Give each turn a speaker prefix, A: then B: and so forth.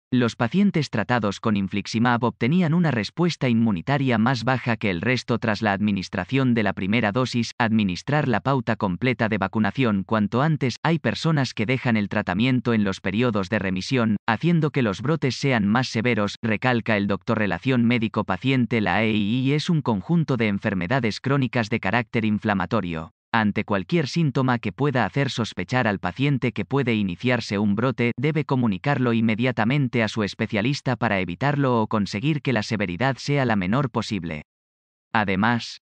A: Los pacientes tratados con infliximab obtenían una respuesta inmunitaria más baja que el resto tras la administración de la primera dosis. Administrar la pauta completa de vacunación cuanto antes. Hay personas que dejan el tratamiento en los periodos de remisión, haciendo que los brotes sean más severos, recalca el doctor. Relación médico-paciente. La EII es un conjunto de enfermedades crónicas de carácter inflamatorio. Ante cualquier síntoma que pueda hacer sospechar al paciente que puede iniciarse un brote, debe comunicarlo inmediatamente a su especialista para evitarlo o conseguir que la severidad sea la menor posible. Además,